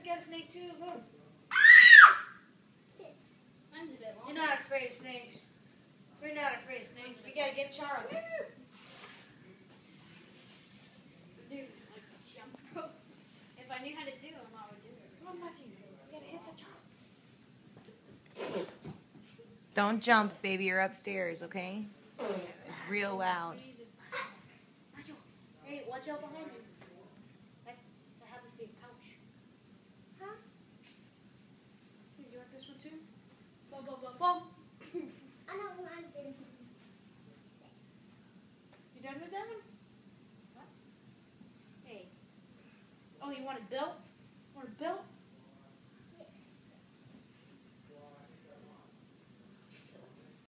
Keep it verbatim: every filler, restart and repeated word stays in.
Charlie's got a snake too. Look. Mine's a bit long. You're not afraid of snakes. We're not afraid of snakes. We gotta get Charlie. Dude, like a jump rope. If I knew how to do them, I would do it. Come on, Matthew. You gotta hit the Charlie. Don't jump, baby. You're upstairs, okay? It's real loud. Matthew. Hey, watch out behind you. That, that happens to be a couch. Huh? Hey, you want this one too? Boom, boom, boom, boom. I don't want this. You done with that one? What? Hey. Oh, you want it built?